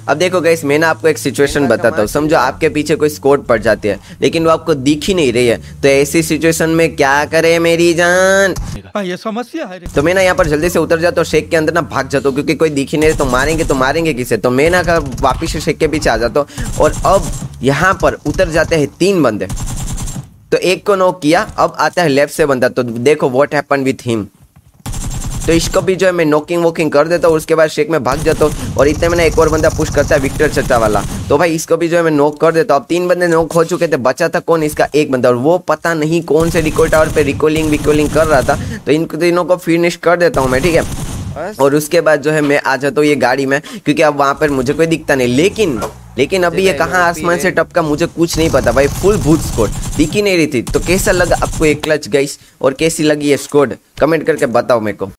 अब देखो गाइस, मैं ना आपको एक सिचुएशन बताता हूँ। समझो आपके पीछे कोई स्क्वाड पड़ जाती है लेकिन वो आपको दिख ही नहीं रही है, तो ऐसी सिचुएशन में क्या करे मेरी जान? ये समस्या है। तो मैं ना यहाँ पर जल्दी से उतर जाता हूँ, शेख के अंदर ना भाग जाता हूँ क्योंकि कोई दिख ही नहीं रहे, तो मारेंगे किसे? तो मैं ना वापिस से शेख के पीछे आ जाता हूँ और अब यहाँ पर उतर जाते हैं 3 बंदे। तो एक को नॉक किया, अब आता है लेफ्ट से बंदा। तो देखो व्हाट हैपन विथ हिम। तो इसको भी जो है मैं नॉकिंग वॉकिंग कर देता हूँ, उसके बाद शेक में भाग जाता हूँ और इतने में ना एक और बंदा पुश करता है, विक्टर चचा वाला। तो भाई इसको भी जो है मैं नॉक कर देता हूँ। अब 3 बंदे नॉक हो चुके थे, बचा था कौन? इसका एक बंदा, और वो पता नहीं कौन से रिकॉल टावर पे रिकॉलिंग कर रहा था। तो इन तीनों को फिनिश कर देता हूँ मैं, ठीक है। और उसके बाद जो है मैं आ जाता हूँ ये गाड़ी में, क्योंकि अब वहाँ पर मुझे कोई दिखता नहीं। लेकिन अभी ये कहाँ आसमान से टपका मुझे कुछ नहीं पता भाई। फुल भूत स्क्वाड दिख ही नहीं रही थी। तो कैसा लगा आपको ये क्लच गाइस, और कैसी लगी ये स्क्वाड? कमेंट करके बताओ मेरे को।